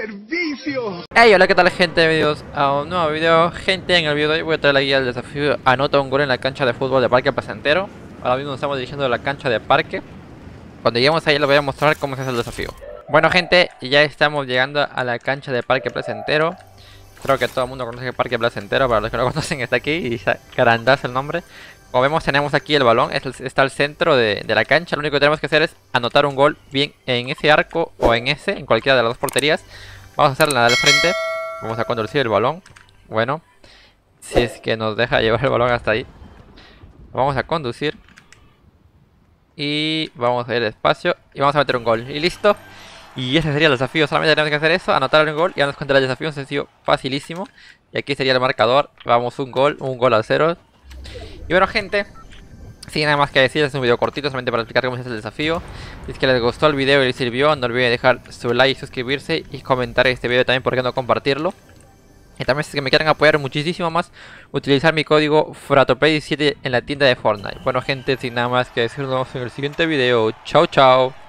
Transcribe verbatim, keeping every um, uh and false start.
servicio! Hey, hola, ¿qué tal, gente? Bienvenidos a un nuevo video. Gente, en el video de hoy voy a traer la guía del desafío Anota un gol en la cancha de fútbol de Parque Placentero. Ahora mismo nos estamos dirigiendo a la cancha de parque. Cuando lleguemos ahí les voy a mostrar cómo se hace el desafío. Bueno, gente, ya estamos llegando a la cancha de Parque Placentero. Creo que todo el mundo conoce Parque Placentero. Para los que no conocen, está aquí y carandazo el nombre. Como vemos, tenemos aquí el balón, está al centro de, de la cancha. Lo único que tenemos que hacer es anotar un gol bien en ese arco o en ese, en cualquiera de las dos porterías. Vamos a hacer la del frente. Vamos a conducir el balón. Bueno, si es que nos deja llevar el balón hasta ahí. Vamos a conducir. Y vamos a ir despacio y vamos a meter un gol. Y listo. Y ese sería el desafío. Solamente tenemos que hacer eso, anotar un gol. Ya nos cuenta el desafío, un sencillo, facilísimo. Y aquí sería el marcador. Vamos, un gol, un gol al cero. Y bueno, gente, sin nada más que decir, es un video cortito solamente para explicar cómo se hace el desafío. Si es que les gustó el video y les sirvió, no olviden dejar su like, suscribirse y comentar este video también, por qué no compartirlo. Y también si es que me quieren apoyar muchísimo más, utilizar mi código FRATOPLAY diecisiete en la tienda de Fortnite. Bueno, gente, sin nada más que decir, nos vemos en el siguiente video. Chao, chao.